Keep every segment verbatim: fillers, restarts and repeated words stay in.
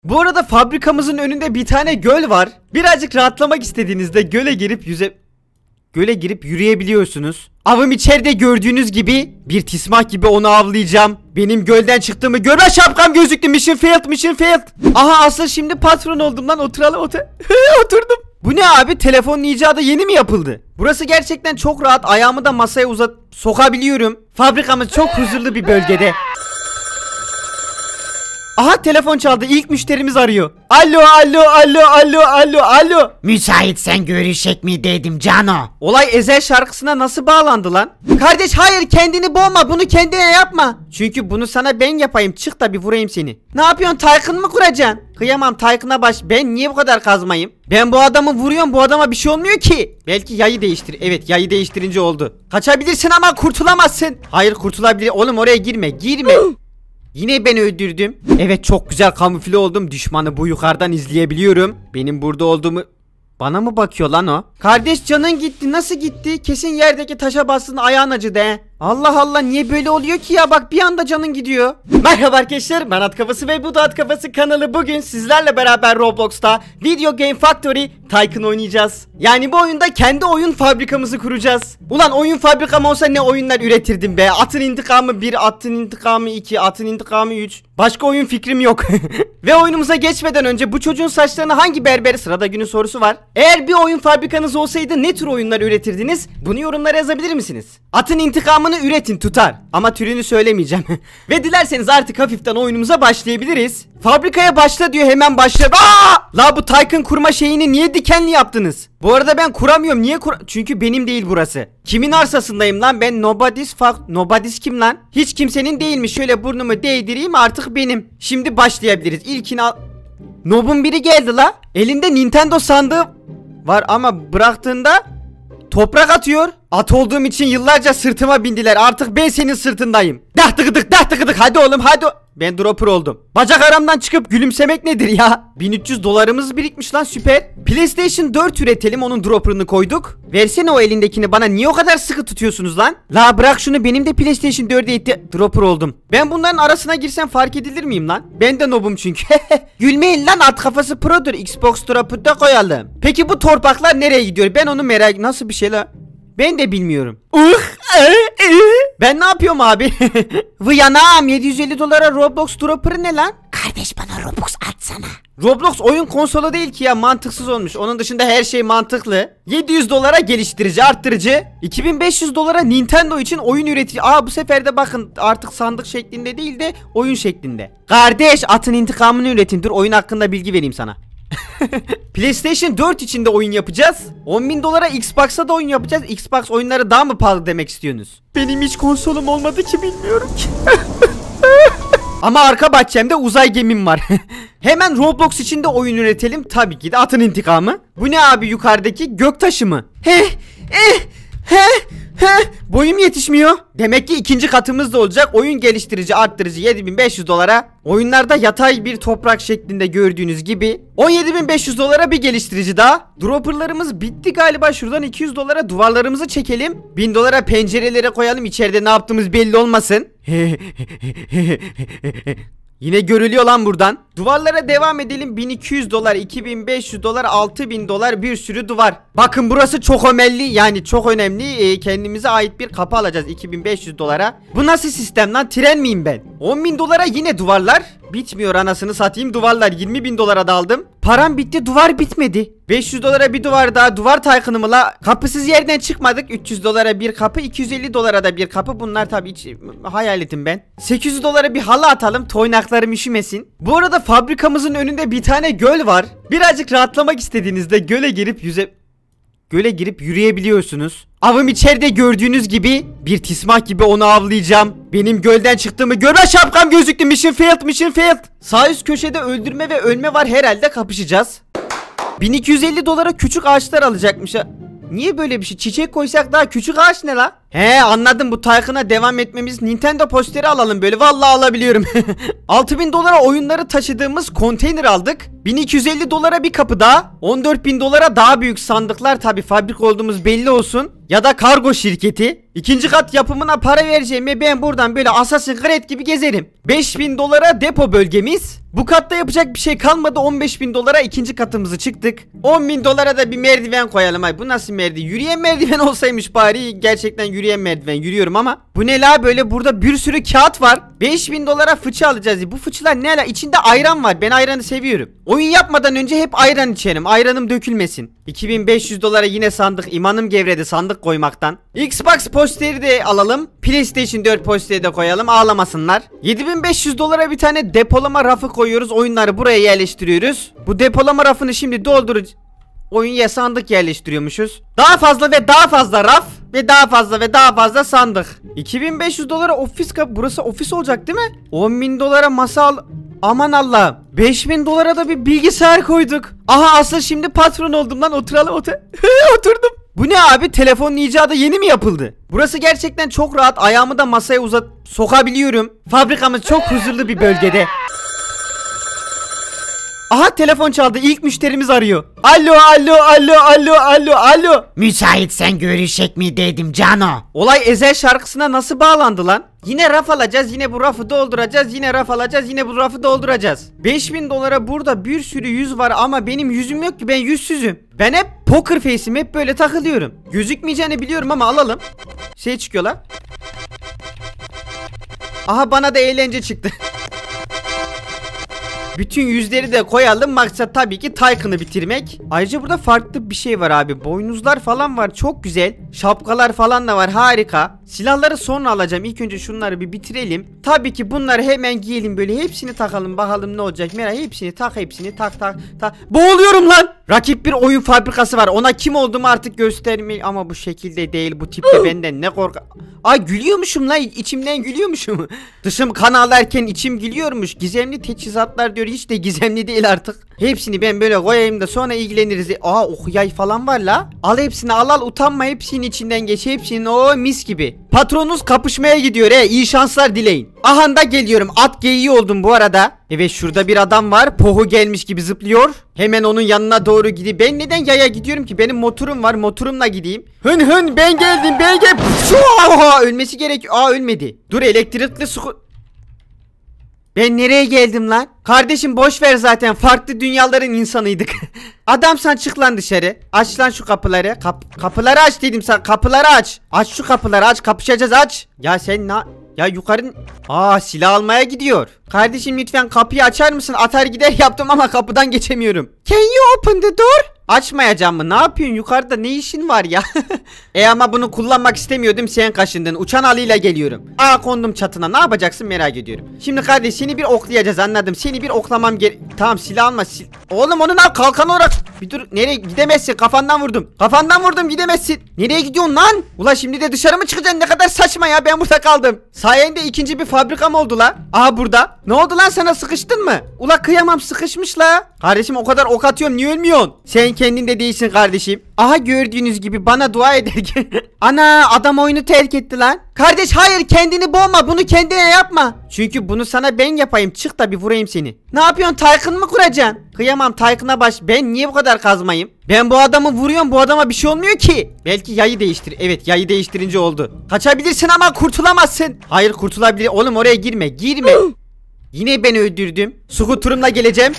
Bu arada fabrikamızın önünde bir tane göl var. Birazcık rahatlamak istediğinizde göle girip yüze... Göle girip yürüyebiliyorsunuz. Avım içeride gördüğünüz gibi bir tismah gibi onu avlayacağım. Benim gölden çıktığımı görme, şapkam gözüktü. Mission failed, mission failed. Aha, asıl şimdi patron oldum lan. Oturalım otur. Oturdum. Bu ne abi, telefonun icadı yeni mi yapıldı? Burası gerçekten çok rahat, ayağımı da masaya uzat sokabiliyorum. Fabrikamız çok huzurlu bir bölgede. Aha, telefon çaldı, ilk müşterimiz arıyor. Alo alo alo alo alo alo. Müsaitsen görüşecek mi dedim Cano. Olay Ezel şarkısına nasıl bağlandı lan? Kardeş hayır, kendini boğma, bunu kendine yapma. Çünkü bunu sana ben yapayım, çık da bir vurayım seni. Ne yapıyorsun, Taykın mı kuracaksın? Kıyamam Taykın'a baş, ben niye bu kadar kazmayım? Ben bu adamı vuruyorum, bu adama bir şey olmuyor ki. Belki yayı değiştir, evet yayı değiştirince oldu. Kaçabilirsin ama kurtulamazsın. Hayır kurtulabilir oğlum, oraya girme girme. Yine ben öldürdüm. Evet, çok güzel kamufle oldum. Düşmanı bu yukarıdan izleyebiliyorum. Benim burada olduğumu... Bana mı bakıyor lan o? Kardeş canın gitti. Nasıl gitti? Kesin yerdeki taşa bastın, ayağın acıdı he. Allah Allah, niye böyle oluyor ki ya? Bak bir anda canın gidiyor. Merhaba arkadaşlar, ben At Kafası ve bu da At Kafası kanalı. Bugün sizlerle beraber Roblox'ta Video Game Factory Tycoon oynayacağız. Yani bu oyunda kendi oyun fabrikamızı kuracağız. Ulan oyun fabrikam olsa ne oyunlar üretirdim be. Atın intikamı bir, atın intikamı iki, atın intikamı üç. Başka oyun fikrim yok. Ve oyunumuza geçmeden önce bu çocuğun saçlarını hangi berberi, sırada günün sorusu var. Eğer bir oyun fabrikanız olsaydı ne tür oyunlar üretirdiniz? Bunu yorumlara yazabilir misiniz? Atın intikamını üretin, tutar. Ama türünü söylemeyeceğim. Ve dilerseniz artık hafiften oyunumuza başlayabiliriz. Fabrikaya başla diyor, hemen başladı. Aa! La bu Tycoon kurma şeyini niye dikenli yaptınız? Bu arada ben kuramıyorum. Niye kur... Çünkü benim değil burası. Kimin arsasındayım lan ben? Nobody's fuck... Nobody's kim lan? Hiç kimsenin değilmiş. Şöyle burnumu değdireyim, artık benim. Şimdi başlayabiliriz. İlkini al... Nob'un biri geldi la. Elinde Nintendo sandığı var ama bıraktığında toprak atıyor. At olduğum için yıllarca sırtıma bindiler. Artık ben senin sırtındayım. Dah tıkıdık dah tıkıdık. Hadi oğlum hadi. Ben dropper oldum. Bacak aramdan çıkıp gülümsemek nedir ya? bin üç yüz dolarımız birikmiş lan, süper. PlayStation dört üretelim, onun dropper'ını koyduk. Versene o elindekini bana, niye o kadar sıkı tutuyorsunuz lan? La bırak şunu, benim de PlayStation dörde itti. Dropper oldum. Ben bunların arasına girsem fark edilir miyim lan? Ben de nobum çünkü. Gülmeyin lan, At Kafası Pro'dur. Xbox dropper'da koyalım. Peki bu torpaklar nereye gidiyor? Ben onu merak... Nasıl bir şey la? Ben de bilmiyorum. Ben ne yapıyorum abi? Vıyanam, yedi yüz elli dolara Roblox dropper'ı ne lan? Kardeş bana Robux atsana. Roblox oyun konsolu değil ki ya, mantıksız olmuş. Onun dışında her şey mantıklı. yedi yüz dolara geliştirici, arttırıcı. iki bin beş yüz dolara Nintendo için oyun üretici. Aa, bu sefer de bakın artık sandık şeklinde değil de oyun şeklinde. Kardeş atın intikamını üretin. Dur, oyun hakkında bilgi vereyim sana. PlayStation dört içinde oyun yapacağız. on bin dolara Xbox'a da oyun yapacağız. Xbox oyunları daha mı pahalı demek istiyorsunuz? Benim hiç konsolum olmadı ki, bilmiyorum ki. Ama arka bahçemde uzay gemim var. Hemen Roblox içinde oyun üretelim. Tabii ki de atın intikamı. Bu ne abi, yukarıdaki göktaşı mı? Heh, eh, heh, heh. Boyum yetişmiyor. Demek ki ikinci katımız da olacak. Oyun geliştirici, arttırıcı yedi bin beş yüz dolara. Oyunlarda yatay bir toprak şeklinde gördüğünüz gibi. on yedi bin beş yüz dolara bir geliştirici daha. Dropperlarımız bitti galiba. Şuradan iki yüz dolara duvarlarımızı çekelim. bin dolara pencerelere koyalım. İçeride ne yaptığımız belli olmasın. Yine görülüyor lan buradan. Duvarlara devam edelim. bin iki yüz dolar, iki bin beş yüz dolar, altı bin dolar, bir sürü duvar. Bakın burası çok önemli, yani çok önemli. Ee, kendimize ait bir kapı alacağız iki bin beş yüz dolara. Bu nasıl sistem lan, tren miyim ben? on bin dolara yine duvarlar. Bitmiyor anasını satayım duvarlar. yirmi bin dolara da aldım. Param bitti, duvar bitmedi. beş yüz dolara bir duvar daha. Duvar Tycoon'ımı la. Kapısız yerden çıkmadık. üç yüz dolara bir kapı, iki yüz elli dolara da bir kapı. Bunlar tabii hiç hayaletim ben. sekiz yüz dolara bir halı atalım, toynaklarım üşümesin. Bu arada fabrikamızın önünde bir tane göl var. Birazcık rahatlamak istediğinizde göle girip yüze... Göle girip yürüyebiliyorsunuz. Avım içeride gördüğünüz gibi bir tismah gibi onu avlayacağım. Benim gölden çıktığımı görme, şapkam gözüktü. Mission failed, mission failed. Sağ üst köşede öldürme ve ölme var, herhalde kapışacağız. bin iki yüz elli dolara küçük ağaçlar alacakmış. Niye böyle bir şey? Çiçek koysak daha küçük ağaç ne la? He anladım, bu Tycoon'a devam etmemiz. Nintendo posteri alalım böyle, vallahi alabiliyorum. altı bin dolara oyunları taşıdığımız konteyner aldık. bin iki yüz elli dolara bir kapı daha. on dört bin dolara daha büyük sandıklar, tabi fabrika olduğumuz belli olsun. Ya da kargo şirketi. İkinci kat yapımına para vereceğime ben buradan böyle Assassin's Creed gibi gezerim. beş bin dolara depo bölgemiz. Bu katta yapacak bir şey kalmadı. on beş bin dolara ikinci katımızı çıktık. on bin dolara da bir merdiven koyalım. Ay bu nasıl merdiven? Yürüyen merdiven olsaymış bari. Gerçekten yürüyen merdiven yürüyorum ama. Bu ne la böyle, burada bir sürü kağıt var. beş bin dolara fıçı alacağız. Bu fıçılar ne la? İçinde ayran var. Ben ayranı seviyorum. Oyun yapmadan önce hep ayran içerim. Ayranım dökülmesin. iki bin beş yüz dolara yine sandık. İmanım gevredi sandık koymaktan. Xbox posteri de alalım. PlayStation dört posteri de koyalım. Ağlamasınlar. yedi bin beş yüz dolara bir tane depolama rafı koyuyoruz. Oyunları buraya yerleştiriyoruz. Bu depolama rafını şimdi doldurucu... Oyun sandık yerleştiriyormuşuz. Daha fazla ve daha fazla raf ve daha fazla ve daha fazla sandık. iki bin beş yüz dolara ofis kap, burası ofis olacak değil mi? on bin dolara masa al. Aman Allah'ım. beş bin dolara da bir bilgisayar koyduk. Aha asıl şimdi patron oldum lan, oturalım otur. Oturdum. Bu ne abi, telefonun icadı yeni mi yapıldı? Burası gerçekten çok rahat, ayağımı da masaya uzat sokabiliyorum. Fabrikamız çok huzurlu bir bölgede. Aha telefon çaldı, ilk müşterimiz arıyor. Alo alo alo alo alo alo. Müsaitsen görüşecek mi dedim Cano. Olay Ezel şarkısına nasıl bağlandı lan? Yine raf alacağız, yine bu rafı dolduracağız, yine raf alacağız, yine bu rafı dolduracağız. beş bin dolara burada bir sürü yüz var ama benim yüzüm yok ki, ben yüzsüzüm. Ben hep poker face'im, hep böyle takılıyorum. Gözükmeyeceğini biliyorum ama alalım. Şey çıkıyorlar. Aha bana da eğlence çıktı. Bütün yüzleri de koyalım. Maksat tabii ki Tycoon'ı bitirmek. Ayrıca burada farklı bir şey var abi. Boynuzlar falan var. Çok güzel. Şapkalar falan da var. Harika. Silahları sonra alacağım. İlk önce şunları bir bitirelim. Tabii ki bunları hemen giyelim. Böyle hepsini takalım. Bakalım ne olacak. Merak, hepsini tak. Hepsini tak tak tak. Boğuluyorum lan. Rakip bir oyun fabrikası var. Ona kim olduğumu artık göstermeyi. Ama bu şekilde değil. Bu tiple benden ne korka. Ay gülüyormuşum lan. İçimden gülüyormuşum. Dışım kan ağlarken içim gülüyormuş. Gizemli teçhizatlar diyor. Hiç de gizemli değil artık. Hepsini ben böyle koyayım da sonra ilgileniriz. Aa oh yay falan var la. Al hepsini, al al, utanma, hepsinin içinden geç. Hepsinin o mis gibi. Patronunuz kapışmaya gidiyor he. İyi şanslar dileyin. Aha da geliyorum. At geyiği oldum bu arada. Evet şurada bir adam var. Pohu gelmiş gibi zıplıyor. Hemen onun yanına doğru gideyim. Ben neden yaya gidiyorum ki? Benim motorum var. Motorumla gideyim. Hın hın ben geldim ben geldim. Aa, ölmesi gerekiyor. Aa ölmedi. Dur elektrikli su... Ben nereye geldim lan? Kardeşim boş ver, zaten farklı dünyaların insanıydık. Adam sen çık lan dışarı. Aç lan şu kapıları. Kap kapıları aç dedim sana. Kapıları aç. Aç şu kapıları aç. Kapışacağız, aç. Ya sen na... Ya yukarı... Aa silah almaya gidiyor. Kardeşim lütfen kapıyı açar mısın? Atar gider yaptım ama kapıdan geçemiyorum. Can you open the door? Açmayacağım mı? Ne yapıyorsun? Yukarıda ne işin var ya? E ama bunu kullanmak istemiyordum, sen kaşındın. Uçan alıyla geliyorum. Aa kondum çatına. Ne yapacaksın merak ediyorum. Şimdi kardeş seni bir oklayacağız, anladım. Seni bir oklamam gere... Tamam silah alma. Sil... Oğlum onu al kalkan olarak. Bir dur, nereye gidemezsin, kafandan vurdum. Kafandan vurdum, gidemezsin. Nereye gidiyorsun lan? Ula şimdi de dışarı mı çıkacaksın? Ne kadar saçma ya, ben burada kaldım. Sayende ikinci bir fabrikam oldu la. Aha burada. Ne oldu lan, sana sıkıştın mı? Ula kıyamam, sıkışmış la. Kardeşim o kadar ok atıyorum, niye ölmüyorsun? Sen kendin de değilsin kardeşim. Aha gördüğünüz gibi bana dua ederken. Ana adam oyunu terk etti lan. Kardeş hayır, kendini boğma, bunu kendine yapma. Çünkü bunu sana ben yapayım, çık da bir vurayım seni. Ne yapıyorsun, Tycoon mı kuracaksın? Kıyamam Tycoon'a baş, ben niye bu kadar kazmayım? Ben bu adamı vuruyorum, bu adama bir şey olmuyor ki. Belki yayı değiştir, evet yayı değiştirince oldu. Kaçabilirsin ama kurtulamazsın. Hayır kurtulabilir oğlum, oraya girme girme. Yine ben öldürdüm. Skuturumla geleceğim.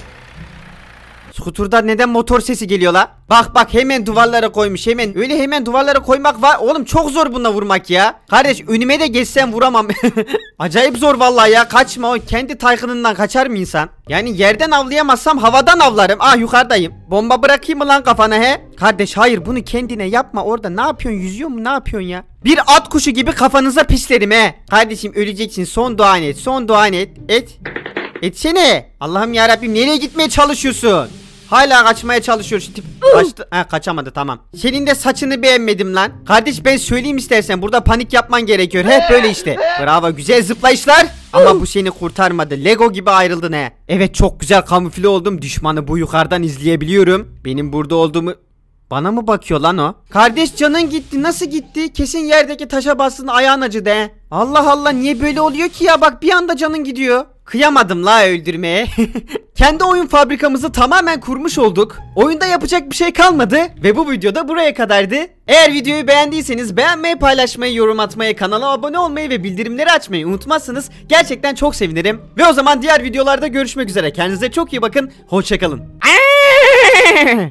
Skuturda neden motor sesi geliyor la? Bak bak hemen duvarlara koymuş, hemen öyle hemen duvarlara koymak var. Oğlum çok zor bununla vurmak ya. Kardeş önüme de geçsem vuramam. Acayip zor vallahi ya, kaçma, o kendi Tycoon'undan kaçar mı insan? Yani yerden avlayamazsam havadan avlarım. Ah yukarıdayım. Bomba bırakayım mı lan kafana he? Kardeş hayır, bunu kendine yapma, orada ne yapıyorsun, yüzüyor mu, ne yapıyorsun ya? Bir at kuşu gibi kafanıza pislerim he. Kardeşim öleceksin, son duan et, son duan et. Et. Etsene. Allah'ım yarabbim, nereye gitmeye çalışıyorsun? Hala kaçmaya çalışıyor şu tip. Kaçtı. Ha kaçamadı, tamam. Senin de saçını beğenmedim lan. Kardeş ben söyleyeyim istersen, burada panik yapman gerekiyor. Hep böyle işte. Bravo, güzel zıplayışlar. Ama bu seni kurtarmadı. Lego gibi ayrıldın he. Evet çok güzel kamufle oldum. Düşmanı bu yukarıdan izleyebiliyorum. Benim burada olduğumu... Bana mı bakıyor lan o? Kardeş canın gitti, nasıl gitti? Kesin yerdeki taşa bastın, ayağın acıdı he. Allah Allah, niye böyle oluyor ki ya, bak bir anda canın gidiyor. Kıyamadım la öldürmeye. Kendi oyun fabrikamızı tamamen kurmuş olduk. Oyunda yapacak bir şey kalmadı ve bu videoda buraya kadardı. Eğer videoyu beğendiyseniz beğenmeyi, paylaşmayı, yorum atmayı, kanala abone olmayı ve bildirimleri açmayı unutmazsanız gerçekten çok sevinirim. Ve o zaman diğer videolarda görüşmek üzere. Kendinize çok iyi bakın. Hoşça kalın.